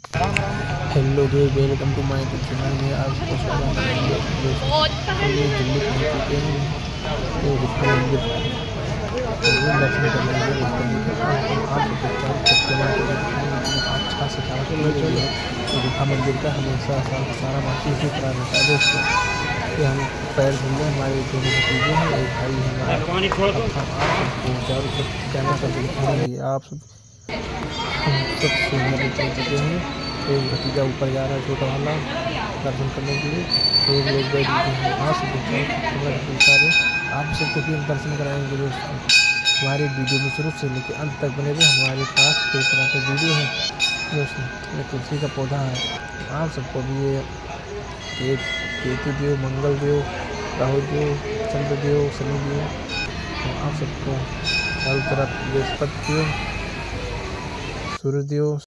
Hello दोस्त, welcome to my channel में आपको स्वागत है। दिल्ली पहुँच चुके हैं तो गुप्ता मंदिर दर्शन करने के लिए अच्छा सजावट की गई है। गुफा मंदिर का हमेशा सारा बाकी इसी तरह रहता है दोस्तों कि हम पैर धुल रहे, हमारे दोनों भतीजे हैं, एक भाई हमारा। चारों तरफ कैमरा करके दिखाएंगे आप सब सीढ़ियाँ पे चल चुके हैं। एक भतीजा ऊपर जा रहा है, छोटा वाला, दर्शन करने के लिए। एक लोग बैठ चुके हैं वहाँ से सारे आप सबको भी हम दर्शन कराएंगे दोस्तों। हमारी वीडियो में शुरू से लेकर अंत तक बने रहे। हमारे पास कई तरह के वीडियो हैं दोस्तों। ये तुलसी का पौधा है, आप सबको भी ये केतु देव, मंगल देव, राहु देव, चंद्र देव, शनि देव, तो आप सबको चारों तरफ बृहस्पति देव, सूर्य देव,